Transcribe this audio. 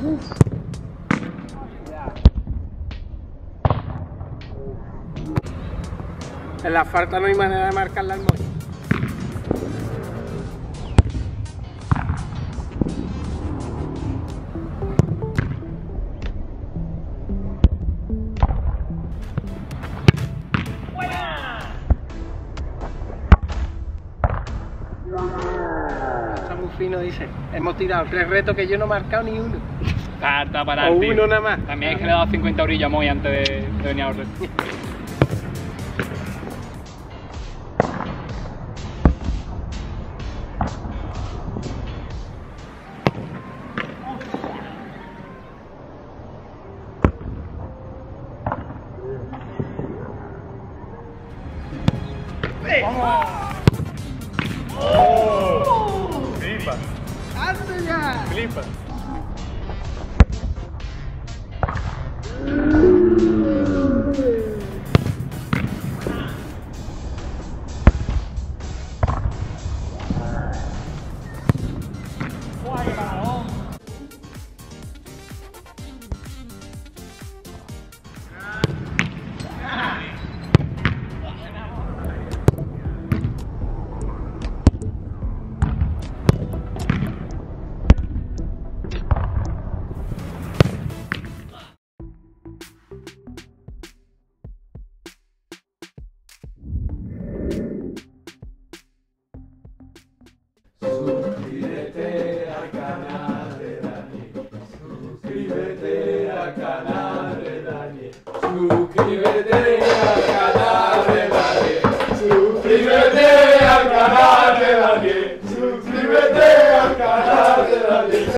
En la falta no hay manera de marcarla al moño. Está muy fino, dice. Hemos tirado 3 retos que yo no he marcado ni uno. Está para O el tío. uno nada más. También es que le he dado 50 eurillos a Moy antes de venir a los retos. Flipa, ¡Anda ya! flipa. Suscríbete al canal de Dani. Suscríbete al canal de Dani. Suscríbete